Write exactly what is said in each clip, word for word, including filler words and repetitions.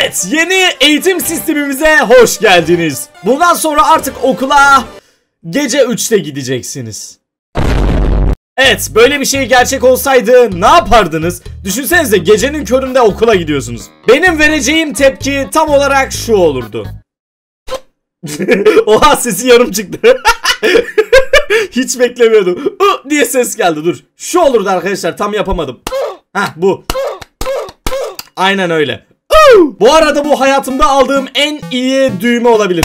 Evet, yeni eğitim sistemimize hoş geldiniz. Bundan sonra artık okula gece üçte gideceksiniz. Evet, böyle bir şey gerçek olsaydı ne yapardınız? Düşünsenize, gecenin köründe okula gidiyorsunuz. Benim vereceğim tepki tam olarak şu olurdu. Oha, sesi yarım çıktı. Hiç beklemiyordum. Uh diye ses geldi, dur. Şu olurdu arkadaşlar, tam yapamadım. Hah, bu. Aynen öyle. Bu arada bu hayatımda aldığım en iyi düğme olabilir.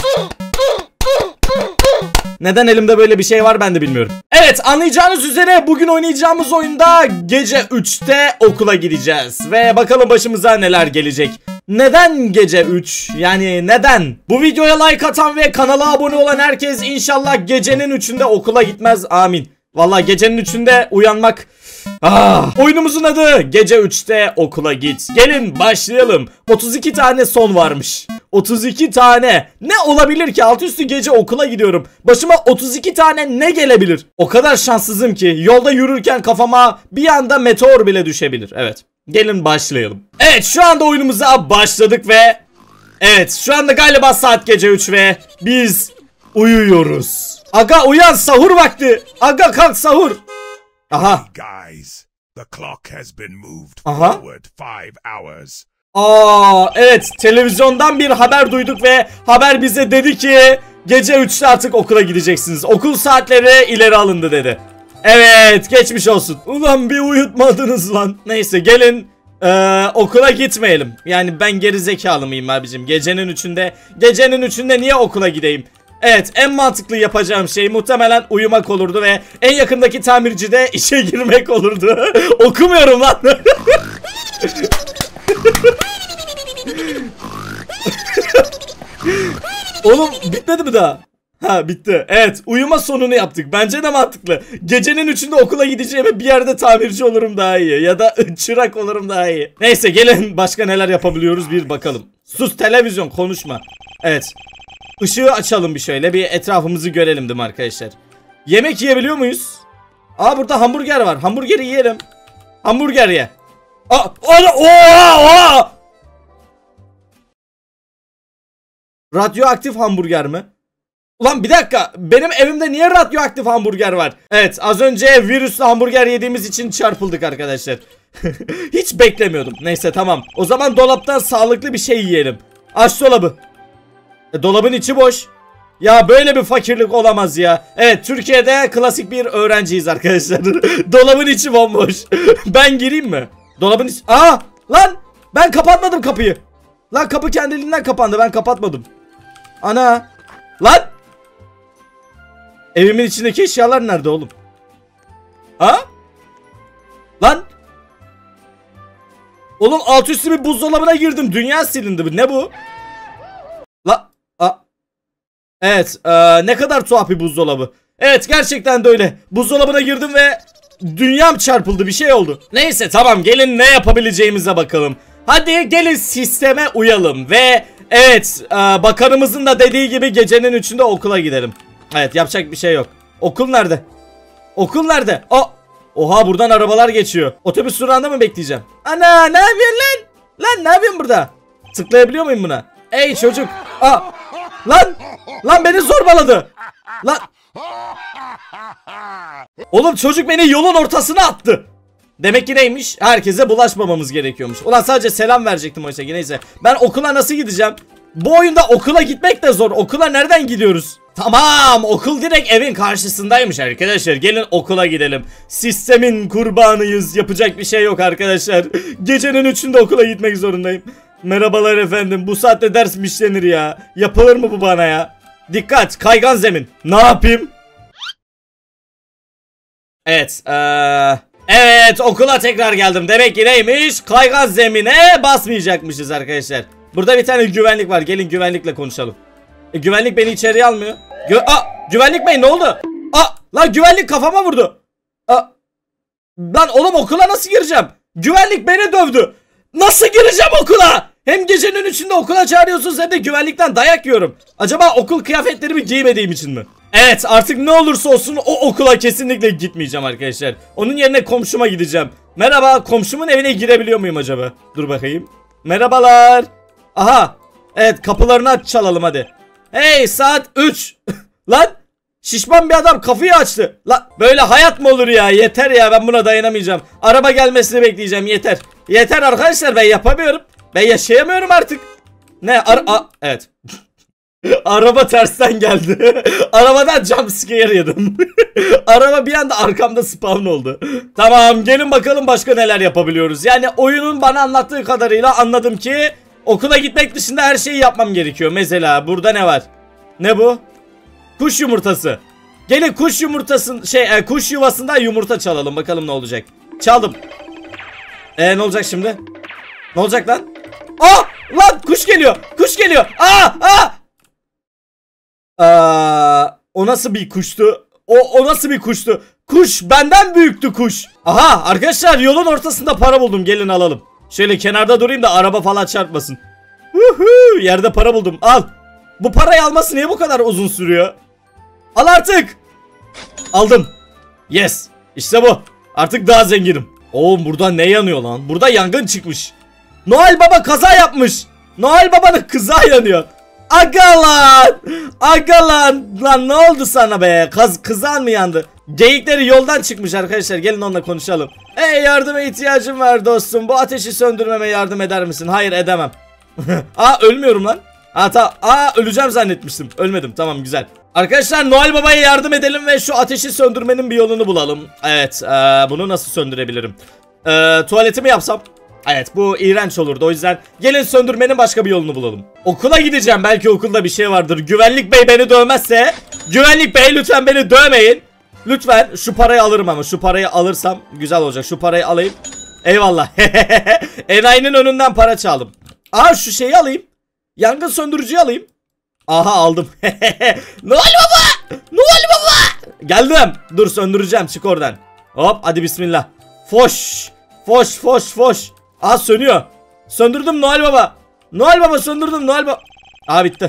Neden elimde böyle bir şey var ben de bilmiyorum. Evet, anlayacağınız üzere bugün oynayacağımız oyunda gece üçte okula gideceğiz. Ve bakalım başımıza neler gelecek. Neden gece üç? Yani neden? Bu videoya like atan ve kanala abone olan herkes inşallah gecenin üçünde okula gitmez. Amin. Vallahi gecenin üçünde uyanmak... Ah, oyunumuzun adı gece üçte okula git. Gelin başlayalım. otuz iki tane son varmış. otuz iki tane. Ne olabilir ki? Altı üstü gece okula gidiyorum. Başıma otuz iki tane ne gelebilir? O kadar şanssızım ki yolda yürürken kafama bir anda meteor bile düşebilir. Evet. Gelin başlayalım. Evet, şu anda oyunumuza başladık ve evet, şu anda galiba saat gece üç ve biz uyuyoruz. Aga uyan, sahur vakti. Aga kalk, sahur. Aha. Guys, the clock has been moved Aha. forward five hours. Aa, evet, televizyondan bir haber duyduk ve haber bize dedi ki gece üçte artık okula gideceksiniz. Okul saatleri ileri alındı dedi. Evet, geçmiş olsun. Ulan bir uyutmadınız lan. Neyse, gelin ee, okula gitmeyelim. Yani ben geri zekalı mıyım abicim? Gecenin üçünde gecenin üçünde niye okula gideyim? Evet, en mantıklı yapacağım şey muhtemelen uyumak olurdu ve en yakındaki tamircide işe girmek olurdu. Okumuyorum lan. Oğlum bitmedi mi daha? Ha, bitti. Evet, uyuma sonunu yaptık. Bence de mantıklı. Gecenin üçünde okula gideceğime bir yerde tamirci olurum daha iyi. Ya da çırak olurum daha iyi. Neyse, gelin başka neler yapabiliyoruz bir bakalım. Sus televizyon, konuşma. Evet. Işığı açalım bir şöyle, bir etrafımızı görelim değil mi arkadaşlar? Yemek yiyebiliyor muyuz? Aa, burada hamburger var. Hamburgeri yiyelim. Hamburger ye. Aa, oha, oha. Radyoaktif hamburger mi? Ulan bir dakika, benim evimde niye radyoaktif hamburger var? Evet, az önce virüslü hamburger yediğimiz için çarpıldık arkadaşlar. Hiç beklemiyordum. Neyse, tamam. O zaman dolaptan sağlıklı bir şey yiyelim. Aç dolabı. E, dolabın içi boş. Ya böyle bir fakirlik olamaz ya. Evet, Türkiye'de klasik bir öğrenciyiz arkadaşlar. Dolabın içi bomboş. Ben gireyim mi? Dolabın içi... Aa! Lan! Ben kapatmadım kapıyı. Lan kapı kendiliğinden kapandı, ben kapatmadım. Ana! Lan! Evimin içindeki eşyalar nerede oğlum? Ha? Lan! Oğlum alt üstü bir buzdolabına girdim. Dünya silindi. Ne bu? La, a. Evet, ee, ne kadar tuhaf bir buzdolabı. Evet, gerçekten de öyle. Buzdolabına girdim ve dünyam çarpıldı, bir şey oldu. Neyse, tamam, gelin ne yapabileceğimize bakalım. Hadi gelin sisteme uyalım ve evet, ee, bakanımızın da dediği gibi gecenin üçünde okula gidelim. Evet, yapacak bir şey yok. Okul nerede? Okul nerede? O, oha, buradan arabalar geçiyor. Otobüs durağında mı bekleyeceğim? Ana, ne yapıyorsun lan? Lan ne yapıyorsun burada? Tıklayabiliyor muyum buna? Ey çocuk. Aa, lan. Lan beni zorbaladı. Lan. Oğlum çocuk beni yolun ortasına attı. Demek ki neymiş? Herkese bulaşmamamız gerekiyormuş. Ulan sadece selam verecektim oysa. Neyse. Ben okula nasıl gideceğim? Bu oyunda okula gitmek de zor. Okula nereden gidiyoruz? Tamam, okul direkt evin karşısındaymış arkadaşlar. Gelin okula gidelim. Sistemin kurbanıyız. Yapacak bir şey yok arkadaşlar. Gecenin üçünde okula gitmek zorundayım. Merhabalar efendim. Bu saatte ders mi işlenir ya? Yapılır mı bu bana ya? Dikkat, kaygan zemin. Ne yapayım? Evet. Ee, evet, okula tekrar geldim. Demek ki neymiş? Kaygan zemine basmayacakmışız arkadaşlar. Burada bir tane güvenlik var. Gelin güvenlikle konuşalım. E, güvenlik beni içeriye almıyor. Gü Aa, güvenlik bey ne oldu? Aa, lan güvenlik kafama vurdu. Aa, lan oğlum okula nasıl gireceğim? Güvenlik beni dövdü. Nasıl gireceğim okula? Hem gecenin üçünde okula çağırıyorsunuz hem de güvenlikten dayak yiyorum. Acaba okul kıyafetlerimi giymediğim için mi? Evet, artık ne olursa olsun o okula kesinlikle gitmeyeceğim arkadaşlar. Onun yerine komşuma gideceğim. Merhaba, komşumun evine girebiliyor muyum acaba? Dur bakayım. Merhabalar. Aha. Evet, kapılarını aç, çalalım hadi. Hey, saat üç. Lan şişman bir adam kapıyı açtı. Lan böyle hayat mı olur ya? Yeter ya, ben buna dayanamayacağım. Araba gelmesini bekleyeceğim, yeter. Yeter arkadaşlar, ben yapamıyorum. Ben yaşayamıyorum artık. Ne? Ar A evet. Araba tersten geldi. Arabadan jumpscare yedim. Araba bir anda arkamda spawn oldu. Tamam, gelin bakalım başka neler yapabiliyoruz. Yani oyunun bana anlattığı kadarıyla anladım ki okula gitmek dışında her şeyi yapmam gerekiyor. Mesela burada ne var? Ne bu? Kuş yumurtası. Gelin kuş yumurtasın şey e, kuş yuvasından yumurta çalalım, bakalım ne olacak. Çaldım. Eee ne olacak şimdi? Ne olacak lan? Aa! Lan kuş geliyor. Kuş geliyor. Aa! Aa! Aa, o nasıl bir kuştu? O, o nasıl bir kuştu? Kuş benden büyüktü kuş. Aha arkadaşlar, yolun ortasında para buldum, gelin alalım. Şöyle kenarda durayım da araba falan çarpmasın. Uhu, yerde para buldum, al. Bu parayı alması niye bu kadar uzun sürüyor? Al artık. Aldım. Yes. İşte bu. Artık daha zenginim. Oğlum burada ne yanıyor lan? Burada yangın çıkmış. Noel Baba kaza yapmış. Noel Baba'nın kıza yanıyor. Aga lan. Aga lan. Lan ne oldu sana be? Kaz, kızan mı yandı? Geyikleri yoldan çıkmış arkadaşlar. Gelin onunla konuşalım. Hey, yardıma ihtiyacım var dostum. Bu ateşi söndürmeme yardım eder misin? Hayır, edemem. Aa, ölmüyorum lan. Aa, ta Aa öleceğim zannetmiştim. Ölmedim, tamam, güzel. Arkadaşlar Noel Baba'ya yardım edelim ve şu ateşi söndürmenin bir yolunu bulalım. Evet, ee, bunu nasıl söndürebilirim? Ee, tuvaletimi yapsam? Evet, bu iğrenç olurdu, o yüzden gelin söndürmenin başka bir yolunu bulalım. Okula gideceğim, belki okulda bir şey vardır. Güvenlik bey beni dövmezse. Güvenlik bey lütfen beni dövmeyin. Lütfen, şu parayı alırım ama şu parayı alırsam güzel olacak. Şu parayı alayım. Eyvallah. Enayinin önünden para çaldım. Aa, şu şeyi alayım. Yangın söndürücüyü alayım. Aha, aldım. Noel Baba! Noel Baba! Geldim. Dur, söndüreceğim, çık oradan. Hop, hadi bismillah. Foş. Foş foş foş. Aa, sönüyor. Söndürdüm Noel Baba. Noel Baba söndürdüm Noel Baba. Aa, bitti.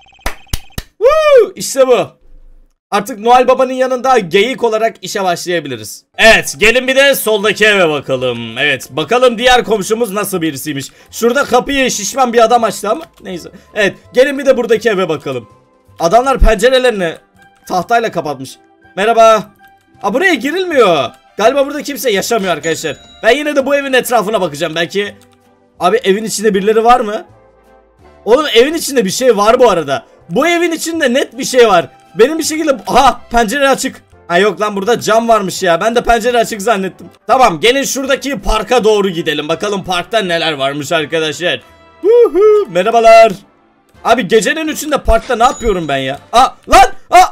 Woo, işte bu. Artık Noel Baba'nın yanında geyik olarak işe başlayabiliriz. Evet, gelin bir de soldaki eve bakalım. Evet, bakalım diğer komşumuz nasıl birisiymiş. Şurada kapıyı şişman bir adam açtı ama neyse. Evet, gelin bir de buradaki eve bakalım. Adamlar pencerelerini tahtayla kapatmış. Merhaba. Aa, buraya girilmiyor. Galiba burada kimse yaşamıyor arkadaşlar. Ben yine de bu evin etrafına bakacağım. Belki... Abi, evin içinde birileri var mı? Oğlum, evin içinde bir şey var bu arada. Bu evin içinde net bir şey var. Benim bir şekilde... Aha, pencere açık. Ha yok lan, burada cam varmış ya. Ben de pencere açık zannettim. Tamam, gelin şuradaki parka doğru gidelim. Bakalım parkta neler varmış arkadaşlar. Huhu, merhabalar. Abi, gecenin üçünde parkta ne yapıyorum ben ya? Aa lan. Aa.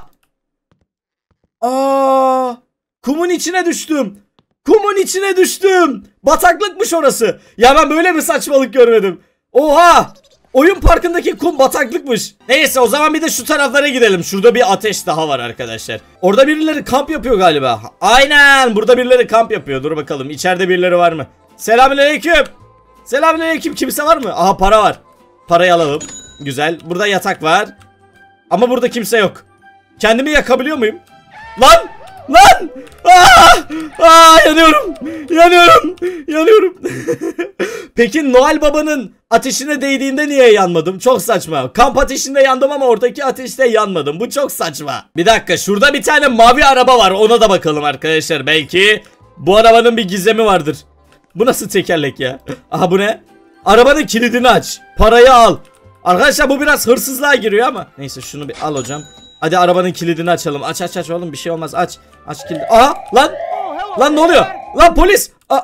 Aa. Kumun içine düştüm. Kumun içine düştüm. Bataklıkmış orası. Ya ben böyle bir saçmalık görmedim. Oha. Oyun parkındaki kum bataklıkmış. Neyse, o zaman bir de şu taraflara gidelim. Şurada bir ateş daha var arkadaşlar. Orada birileri kamp yapıyor galiba. Aynen, burada birileri kamp yapıyor. Dur bakalım, içeride birileri var mı? Selamünaleyküm. Selamünaleyküm, kimse var mı? Aha, para var. Parayı alalım. Güzel. Burada yatak var. Ama burada kimse yok. Kendimi yakabiliyor muyum? Lan! Lan! Aa! Aa, yanıyorum. Yanıyorum. Yanıyorum. Peki Noel Baba'nın ateşine değdiğinde niye yanmadım? Çok saçma. Kamp ateşinde yandım ama oradaki ateşte yanmadım. Bu çok saçma. Bir dakika, şurada bir tane mavi araba var. Ona da bakalım arkadaşlar. Belki bu arabanın bir gizemi vardır. Bu nasıl tekerlek ya? Aha, bu ne? Arabanın kilidini aç. Parayı al. Arkadaşlar bu biraz hırsızlığa giriyor ama. Neyse, şunu bir al hocam. Hadi arabanın kilidini açalım. Aç aç aç oğlum, bir şey olmaz, aç. Aç kilidi. Aha lan. Lan ne oluyor? Lan polis. Aa.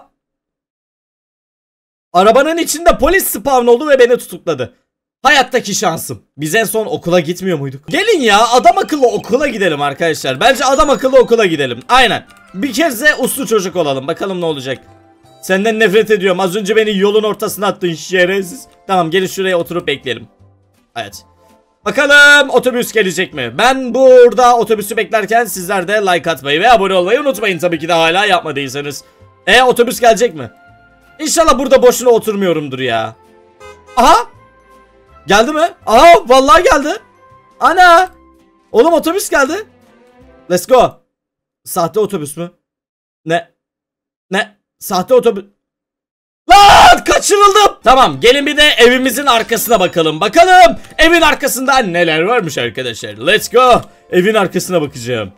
Arabanın içinde polis spawn oldu ve beni tutukladı. Hayattaki şansım. Biz en son okula gitmiyor muyduk? Gelin ya, adam akıllı okula gidelim arkadaşlar. Bence adam akıllı okula gidelim. Aynen. Bir kez de uslu çocuk olalım. Bakalım ne olacak. Senden nefret ediyorum. Az önce beni yolun ortasına attın şerefsiz. Tamam, gelin şuraya oturup bekleyelim. Evet. Bakalım otobüs gelecek mi? Ben burada otobüsü beklerken sizler de like atmayı ve abone olmayı unutmayın tabii ki de hala yapmadıysanız. E otobüs gelecek mi? İnşallah burada boşuna oturmuyorumdur ya. Aha! Geldi mi? Aha, vallahi geldi. Ana! Oğlum, otobüs geldi. Let's go. Sahte otobüs mü? Ne? Ne? Sahte otobüs. Lan kaçırıldım. Tamam, gelin bir de evimizin arkasına bakalım. Bakalım evin arkasında neler varmış arkadaşlar. Let's go. Evin arkasına bakacağım.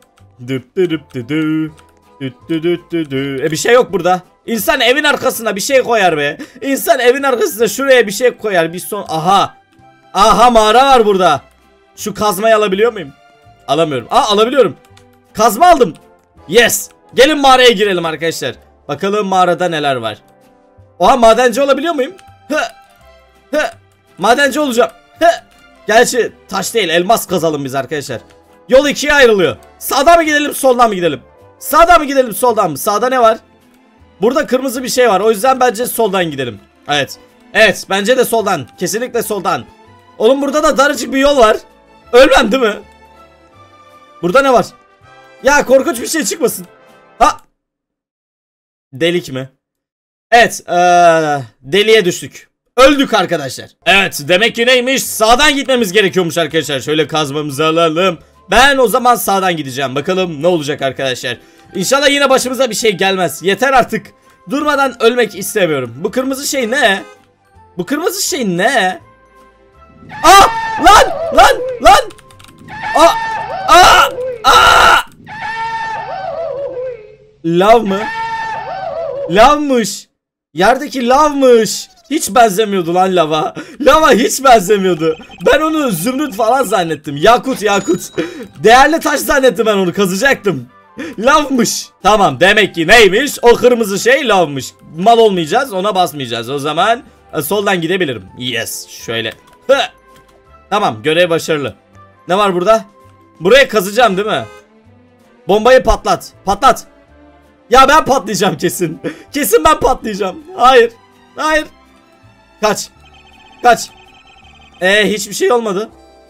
E bir şey yok burada. İnsan evin arkasına bir şey koyar be. İnsan evin arkasına şuraya bir şey koyar. Bir son. Aha. Aha, mağara var burada. Şu kazmayı alabiliyor muyum? Alamıyorum. Aa, alabiliyorum. Kazma aldım. Yes. Gelin mağaraya girelim arkadaşlar. Bakalım mağarada neler var. Oha, madenci olabiliyor muyum? Hı. Hı. Madenci olacağım. Hı. Gerçi taş değil, elmas kazalım biz arkadaşlar. Yol ikiye ayrılıyor. Sağdan mı gidelim, soldan mı gidelim? Sağdan mı gidelim, soldan mı? Sağda ne var? Burada kırmızı bir şey var. O yüzden bence soldan gidelim. Evet. Evet, bence de soldan. Kesinlikle soldan. Oğlum burada da daracık bir yol var. Ölmem değil mi? Burada ne var? Ya korkunç bir şey çıkmasın. Ha. Delik mi? Evet. Ee, deliğe düştük. Öldük arkadaşlar. Evet, demek ki neymiş? Sağdan gitmemiz gerekiyormuş arkadaşlar. Şöyle kazmamızı alalım. Ben o zaman sağdan gideceğim. Bakalım ne olacak arkadaşlar. İnşallah yine başımıza bir şey gelmez. Yeter artık. Durmadan ölmek istemiyorum. Bu kırmızı şey ne? Bu kırmızı şey ne? Aa! Lan! Lan! Lan! Aa! Aa! Aa! Lav mı? Lavmış. Yerdeki lavmış. Hiç benzemiyordu lan lava. Lava hiç benzemiyordu. Ben onu zümrüt falan zannettim. Yakut yakut. Değerli taş zannettim ben onu. Kazacaktım. Lavmış. Tamam, demek ki neymiş? O kırmızı şey lavmış. Mal olmayacağız, ona basmayacağız. O zaman e, soldan gidebilirim. Yes. Şöyle. Hı. Tamam, görev başarılı. Ne var burada? Buraya kazacağım değil mi? Bombayı patlat. Patlat. Ya ben patlayacağım kesin. Kesin ben patlayacağım. Hayır. Hayır. Kaç. Kaç. Ee hiçbir şey olmadı.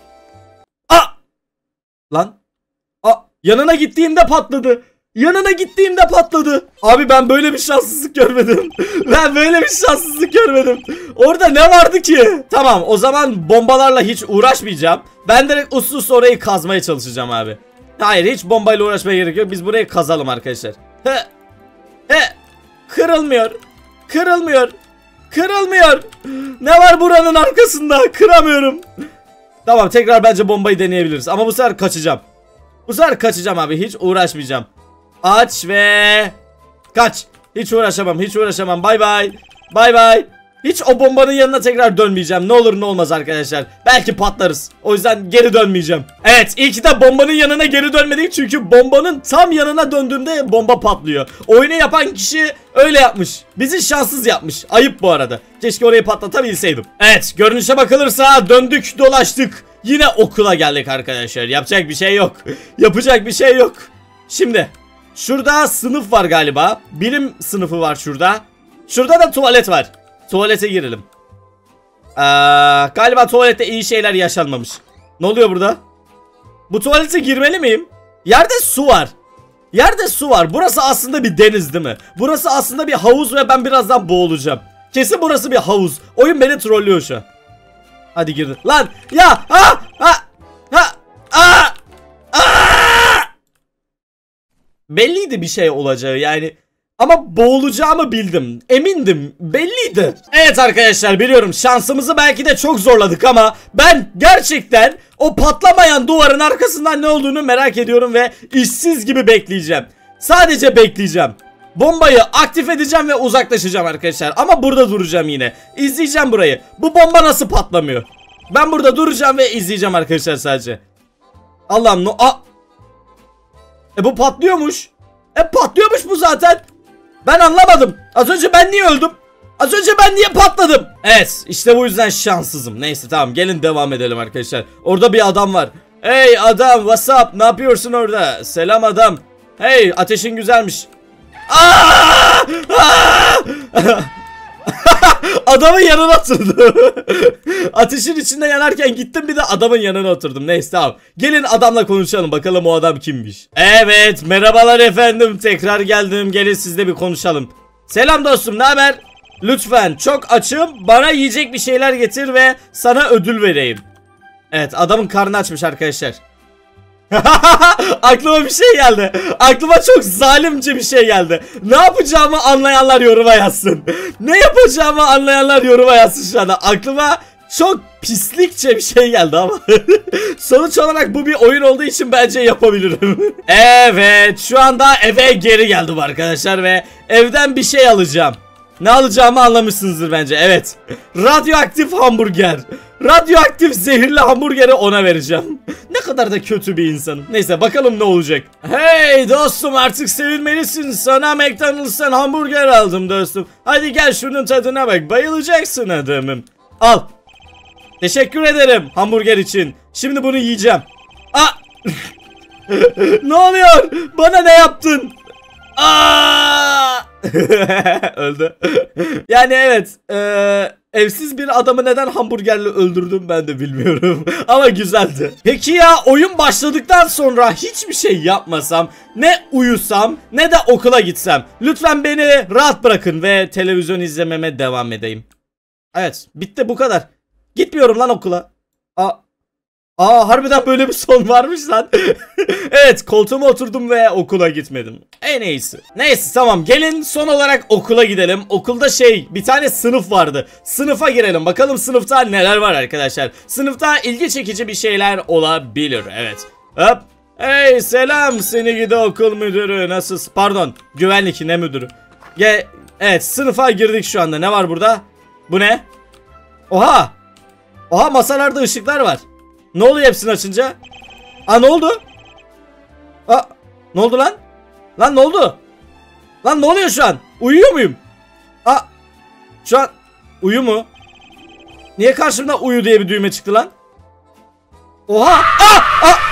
Aa! Lan. Aa, yanına gittiğimde patladı. Yanına gittiğimde patladı. Abi ben böyle bir şanssızlık görmedim. Ben böyle bir şanssızlık görmedim. Orada ne vardı ki? Tamam, o zaman bombalarla hiç uğraşmayacağım. Ben direkt uslu uslu orayı kazmaya çalışacağım abi. Hayır, hiç bombayla uğraşmaya gerek yok. Biz burayı kazalım arkadaşlar. He. He. Kırılmıyor. Kırılmıyor. Kırılmıyor. Ne var buranın arkasında? Kıramıyorum. Tamam, tekrar bence bombayı deneyebiliriz. Ama bu sefer kaçacağım. Bu sefer kaçacağım abi. Hiç uğraşmayacağım. Aç ve kaç. Hiç uğraşamam. Hiç uğraşamam. Bay bay. Bay bay. Hiç o bombanın yanına tekrar dönmeyeceğim. Ne olur ne olmaz arkadaşlar. Belki patlarız. O yüzden geri dönmeyeceğim. Evet, iyi ki de bombanın yanına geri dönmedik. Çünkü bombanın tam yanına döndüğümde bomba patlıyor. Oyunu yapan kişi öyle yapmış. Bizi şanssız yapmış. Ayıp bu arada. Keşke orayı patlatabilseydim. Evet, görünüşe bakılırsa döndük dolaştık. Yine okula geldik arkadaşlar. Yapacak bir şey yok. Yapacak bir şey yok. Şimdi şurada sınıf var galiba. Bilim sınıfı var şurada. Şurada da tuvalet var. Tuvalete girelim. Ee, galiba tuvalette iyi şeyler yaşanmamış. Ne oluyor burada? Bu tuvalete girmeli miyim? Yerde su var. Yerde su var. Burası aslında bir deniz değil mi? Burası aslında bir havuz ve ben birazdan boğulacağım. Kesin burası bir havuz. Oyun beni trollüyor şu an. Hadi girdin. Lan ya ha ha ha ha ha. Belliydi bir şey olacağı yani. Ama boğulacağımı bildim. Emindim. Belliydi. Evet arkadaşlar, biliyorum şansımızı belki de çok zorladık ama ben gerçekten o patlamayan duvarın arkasından ne olduğunu merak ediyorum ve işsiz gibi bekleyeceğim. Sadece bekleyeceğim. Bombayı aktif edeceğim ve uzaklaşacağım arkadaşlar. Ama burada duracağım yine. İzleyeceğim burayı. Bu bomba nasıl patlamıyor? Ben burada duracağım ve izleyeceğim arkadaşlar sadece. Allah'ım no... Aa! E bu patlıyormuş. E patlıyormuş bu zaten. Ben anlamadım. Az önce ben niye öldüm? Az önce ben niye patladım? Evet, işte bu yüzden şanssızım. Neyse tamam, gelin devam edelim arkadaşlar. Orada bir adam var. Hey adam, what's up? Ne yapıyorsun orada? Selam adam. Hey, ateşin güzelmiş. Aa! Aa! Adamın yanına oturdum. Ateşin içinde yanarken gittim bir de adamın yanına oturdum. Neyse tamam. Gelin adamla konuşalım, bakalım o adam kimmiş. Evet, merhabalar efendim, tekrar geldim. Gelin sizle bir konuşalım. Selam dostum, ne haber? Lütfen, çok açım, bana yiyecek bir şeyler getir ve sana ödül vereyim. Evet, adamın karnı açmış arkadaşlar. Aklıma bir şey geldi. Aklıma çok zalimce bir şey geldi. Ne yapacağımı anlayanlar yoruma yazsın. Ne yapacağımı anlayanlar yoruma yazsın şu anda. Aklıma çok pislikçe bir şey geldi ama sonuç olarak bu bir oyun olduğu için bence yapabilirim. Evet, şu anda eve geri geldim arkadaşlar ve evden bir şey alacağım. Ne alacağımı anlamışsınızdır bence. Evet, radyoaktif hamburger. Radyoaktif zehirli hamburgeri ona vereceğim. Ne kadar da kötü bir insanım. Neyse, bakalım ne olacak. Hey dostum, artık sevinmelisin. Sana McDonald's'tan hamburger aldım dostum. Hadi gel şunun tadına bak. Bayılacaksın adamım. Al. Teşekkür ederim hamburger için. Şimdi bunu yiyeceğim. Aa! Ne oluyor? Bana ne yaptın? Aa! Öldü. Yani evet, ee, evsiz bir adamı neden hamburgerle öldürdüm ben de bilmiyorum. Ama güzeldi. Peki ya oyun başladıktan sonra hiçbir şey yapmasam, ne uyusam ne de okula gitsem, lütfen beni rahat bırakın ve televizyon izlememe devam edeyim. Evet, bitti, bu kadar. Gitmiyorum lan okula. Aa, aa harbiden böyle bir son varmış lan. Evet, koltuğuma oturdum ve okula gitmedim. En iyisi. Neyse, tamam, gelin son olarak okula gidelim. Okulda şey, bir tane sınıf vardı. Sınıfa girelim, bakalım sınıfta neler var arkadaşlar. Sınıfta ilgi çekici bir şeyler olabilir. Evet. Hop. Hey selam seni gidi okul müdürü, nasılsın? Pardon, güvenlik ne müdürü? Ge evet, sınıfa girdik şu anda. Ne var burada? Bu ne? Oha. Oha, masalarda ışıklar var. Ne oluyor hepsini açınca? Aa, ne oldu? Aa, ne oldu lan? Lan ne oldu? Lan ne oluyor şu an? Uyuyor muyum? Aa, şu an uyu mu? Niye karşımda uyu diye bir düğme çıktı lan? Oha! Aa! Aa!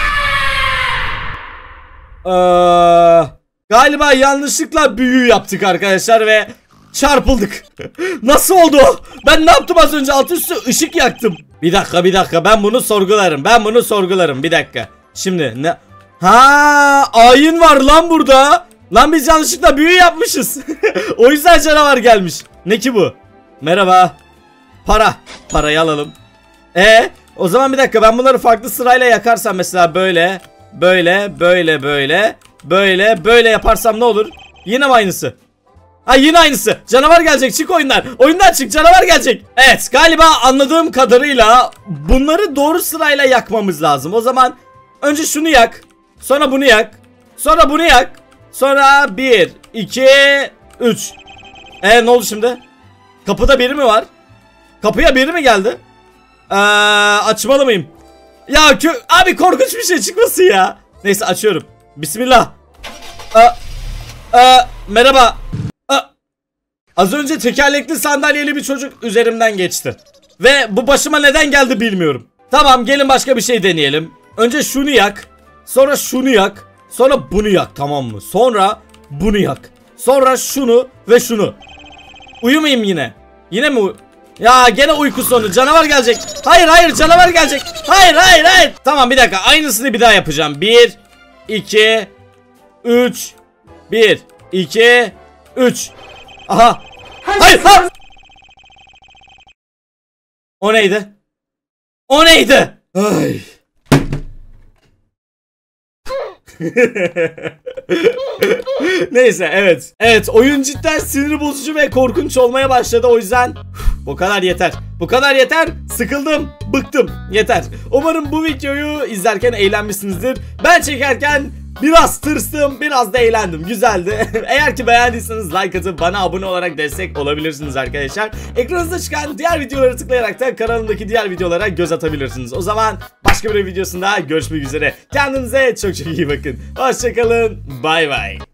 Ee, galiba yanlışlıkla büyü yaptık arkadaşlar ve çarpıldık. Nasıl oldu? Ben ne yaptım az önce? Alt üstü ışık yaktım. Bir dakika bir dakika, ben bunu sorgularım. Ben bunu sorgularım bir dakika. Şimdi ne? Ha, ayin var lan burada. Lan biz yanlışlıkla büyü yapmışız. O yüzden canavar gelmiş. Ne ki bu? Merhaba. Para. Parayı alalım. E, o zaman bir dakika, ben bunları farklı sırayla yakarsam mesela böyle, böyle, böyle, böyle, böyle, böyle yaparsam ne olur? Yine mi aynısı? Ha, yine aynısı. Canavar gelecek, çık oyundan. Oyundan çık, canavar gelecek. Evet, galiba anladığım kadarıyla bunları doğru sırayla yakmamız lazım. O zaman önce şunu yak. Sonra bunu yak. Sonra bunu yak. Sonra bir, iki, üç. Eee ne oldu şimdi? Kapıda biri mi var? Kapıya biri mi geldi? Ee, açmalı mıyım? Ya kö abi, korkunç bir şey çıkmasın ya. Neyse, açıyorum. Bismillah. Ee, e, merhaba. Az önce tekerlekli sandalyeli bir çocuk üzerimden geçti. Ve bu başıma neden geldi bilmiyorum. Tamam, gelin başka bir şey deneyelim. Önce şunu yak. Sonra şunu yak. Sonra bunu yak, tamam mı? Sonra bunu yak. Sonra şunu ve şunu. Uyumayayım yine. Yine mi? Ya gene uyku sonu. Canavar gelecek. Hayır hayır, canavar gelecek. Hayır hayır hayır. Tamam, bir dakika, aynısını bir daha yapacağım. Bir, iki, üç. Bir, iki, üç. Aha. Hayır, hayır. O neydi? O neydi? Ay. Neyse, evet. Evet, oyun cidden sinir bozucu ve korkunç olmaya başladı. O yüzden bu kadar yeter. Bu kadar yeter. Sıkıldım, bıktım. Yeter. Umarım bu videoyu izlerken eğlenmişsinizdir. Ben çekerken biraz tırstım, biraz da eğlendim. Güzeldi. Eğer ki beğendiyseniz like atıp bana abone olarak destek olabilirsiniz arkadaşlar. Ekranınızda çıkan diğer videoları tıklayarak da kanalımdaki diğer videolara göz atabilirsiniz. O zaman başka bir videosunda görüşmek üzere. Kendinize çok çok iyi bakın. Hoşçakalın. Bay bay.